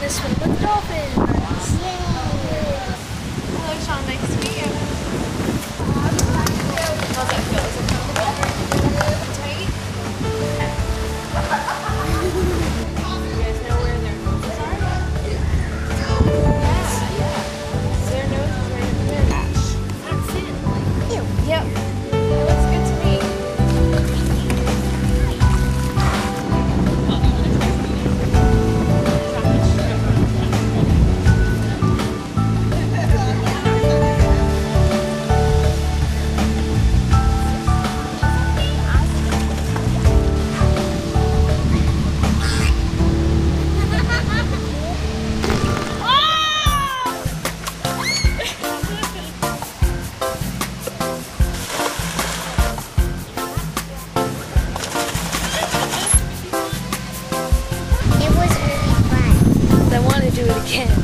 to swim with dolphins. Yay! Hello, Sean. Nice to meet you. How's that feel? Is it comfortable? Tight? You guys know where their noses are? Yeah. Their nose is right up there. That's it. Ew. Yep. It looks good to me. It was really fun. I want to do it again.